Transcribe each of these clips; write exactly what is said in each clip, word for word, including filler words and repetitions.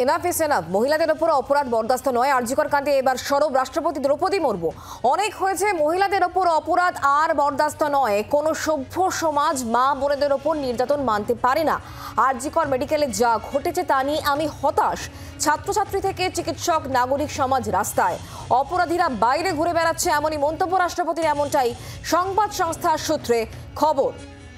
Enough is enough. মহিলাদের ওপর অপরাধ বরদাস্ত নয়। আরজিকর কাণ্ডে এবার সরব রাষ্ট্রপতি দ্রৌপদী মুর্মু। অনেক হয়েছে, মহিলাদের ওপর অপরাধ আর বরদাস্ত নয়। কোন সভ্য সমাজ মা বোনেদের ওপর নির্যাতন মানতে পারে না। আরজিকর মেডিকেলে যা ঘটেছে তা নিয়ে আমি হতাশ। ছাত্রছাত্রী থেকে চিকিৎসক, নাগরিক সমাজ রাস্তায়। অপরাধীরা বাইরে ঘুরে বেড়াচ্ছে, এমনই মন্তব্য রাষ্ট্রপতির। এমনটাই সংবাদ সংস্থার সূত্রে খবর।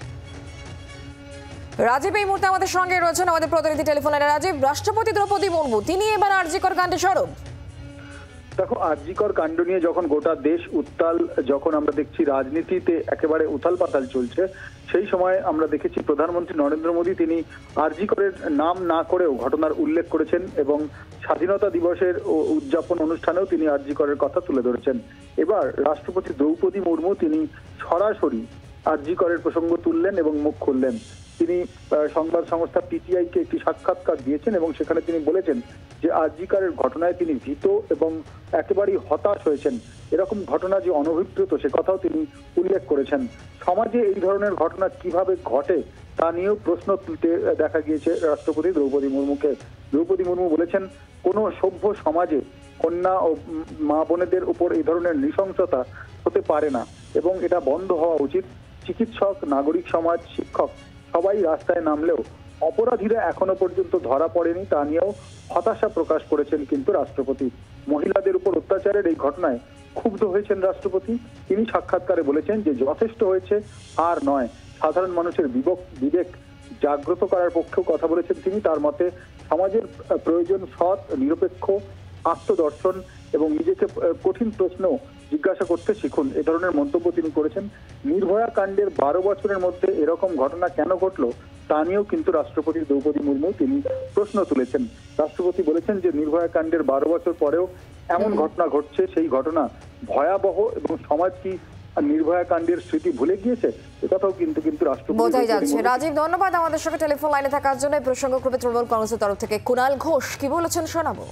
রাজীব এই মুহূর্তে আমাদের সঙ্গে রয়েছেন, আমাদের প্রতিনিধি টেলিফোন লাইনে। রাজীব, রাষ্ট্রপতি দ্রৌপদী মুর্মু তিনি এবার আরজিকর কাণ্ডে সরব। দেখো, আরজিকর কাণ্ড নিয়ে যখন গোটা দেশ উত্তাল, যখন আমরা দেখছি রাজনীতিতে একেবারে উথাল পাতাল চলছে, সেই সময় আমরা দেখেছি প্রধানমন্ত্রী নরেন্দ্র মোদী তিনি আরজিকরের নাম না করেও ঘটনার উল্লেখ করেছেন এবং স্বাধীনতা দিবসের উদযাপন অনুষ্ঠানেও তিনি আরজিকরের কথা তুলে ধরেছেন। এবার রাষ্ট্রপতি দ্রৌপদী মুর্মু তিনি সরাসরি আরজিকরের প্রসঙ্গ তুললেন এবং মুখ খুললেন। তিনি সংবাদ সংস্থা পিটিআই কে একটি সাক্ষাৎকার দিয়েছেন এবং সেখানে তিনি বলেছেন যে আরজিকরের ঘটনায় তিনি ভীত এবং একেবারেই হতাশ হয়েছেন। এরকম ঘটনা যে অনভিপ্রেত সে কথাও তিনি উল্লেখ করেছেন। সমাজে এই ধরনের ঘটনা কিভাবে ঘটে তা নিয়েও প্রশ্ন তুলতে দেখা গিয়েছে রাষ্ট্রপতি দ্রৌপদী মুর্মুকে। দ্রৌপদী মুর্মু বলেছেন, কোন সভ্য সমাজে কন্যা ও মা বোনেদের উপর এই ধরনের নৃশংসতা হতে পারে না এবং এটা বন্ধ হওয়া উচিত। চিকিৎসক, নাগরিক সমাজ, শিক্ষক সবাই রাস্তায় নামলেও অপরাধীরা এখনো পর্যন্ত ধরা পড়েনি, তা নিয়েও হতাশা প্রকাশ করেছেন কিন্তু রাষ্ট্রপতি। মহিলাদের উপর অত্যাচারের এই ঘটনায় ক্ষুব্ধ হয়েছেন রাষ্ট্রপতি। তিনি সাক্ষাৎকারে বলেছেন যে যথেষ্ট হয়েছে, আর নয়। সাধারণ মানুষের বিবেক বিবেক জাগ্রত করার পক্ষেও কথা বলেছেন তিনি। তার মতে সমাজের প্রয়োজন সৎ, নিরপেক্ষ আত্মদর্শন এবং নিজেকে কঠিন প্রশ্ন জিজ্ঞাসা করতে শিখুন, এ ধরনের মন্তব্য তিনি করেছেন। নির্ভয়া কাণ্ডের বারো বছরের মধ্যে এরকম ঘটনা কেন ঘটলো তা নিয়েও কিন্তু রাষ্ট্রপতি দ্রৌপদী মুর্মু তিনি প্রশ্ন তুলেছেন। রাষ্ট্রপতি বলেছেন যে নির্ভয়া কাণ্ডের বারো বছর পরেও এমন ঘটনা ঘটছে, সেই ঘটনা ভয়াবহ এবং সমাজ কি নির্ভয়া কাণ্ডের স্মৃতি ভুলে গিয়েছে, একথাও কিন্তু কিন্তু রাষ্ট্রপতি বোঝাই যাচ্ছে। রাজীব, ধন্যবাদ আমাদের সঙ্গে টেলিফোন লাইনে থাকার জন্য। এই প্রসঙ্গক্রমে তৃণমূল কংগ্রেসের তরফ থেকে কুণাল ঘোষ কি বলেছেন শোনাবো।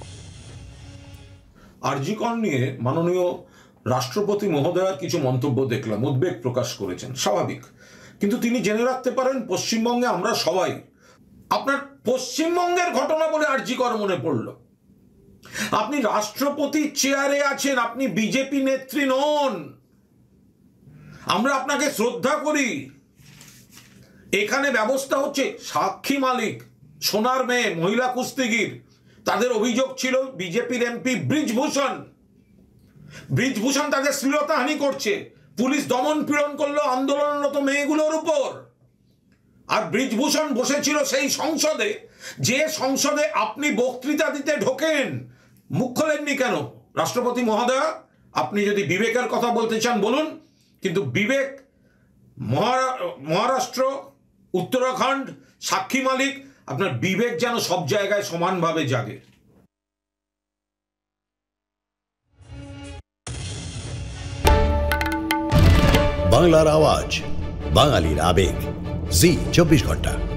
আরজিকর নিয়ে মাননীয় রাষ্ট্রপতি মহোদয়ার কিছু মন্তব্য দেখলাম, উদ্বেগ প্রকাশ করেছেন, স্বাভাবিক। কিন্তু তিনি জেনে রাখতে পারেন পশ্চিমবঙ্গে আমরা সবাই, আপনার পশ্চিমবঙ্গের ঘটনা বলে আরজিকর মনে পড়ল। আপনি রাষ্ট্রপতির চেয়ারে আছেন, আপনি বিজেপি নেত্রী নন। আমরা আপনাকে শ্রদ্ধা করি। এখানে ব্যবস্থা হচ্ছে সাক্ষী মালিক, সোনার মেয়ে, মহিলা কুস্তিগির, তাদের অভিযোগ ছিল বিজেপির এমপি ব্রিজভূষণ ব্রিজভূষণ তাদের শ্লীলতাহানি করছে। পুলিশ দমন পীড়ন করলো আন্দোলনরত মেয়েগুলোর উপর। আর ব্রিজভূষণ বসেছিল সেই সংসদে, যে সংসদে আপনি বক্তৃতা দিতে ঢোকেন। মুখ খোলেননি কেন? রাষ্ট্রপতি মহোদয়া, আপনি যদি বিবেকের কথা বলতে চান বলুন, কিন্তু বিবেক মহারাষ্ট্র, উত্তরাখণ্ড, সাক্ষী মালিক, আপনার বিবেক যেন সব জায়গায় সমানভাবে জাগে। বাংলার আওয়াজ, বাঙালির আবেগ, জি চব্বিশ ঘন্টা।